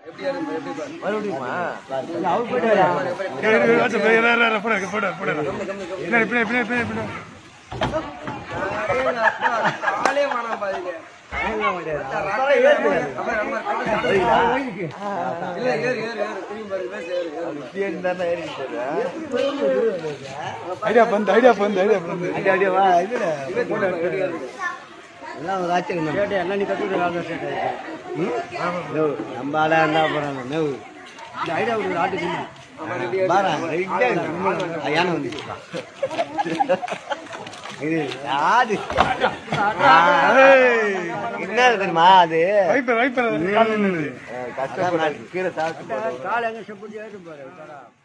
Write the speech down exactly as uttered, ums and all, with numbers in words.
idea பண்ணு idea பண்ணு idea பண்ணு ஐடியா ஐடியா வா இது எல்லாம் ஒரு ஆச்சரியம் கேட்டு என்ன நீ கற்றுக்கிற நம்ம ஆளா இருந்தா போறாங்க மேவு இந்த ஐடியா ஒரு ஆட்டு பாரா யானை வந்து இது யாரு என்ன தெரியுமா அது கஷ்டம் கீரை சாப்பிட்டு காலை எங்க செப்பட்டி பாரு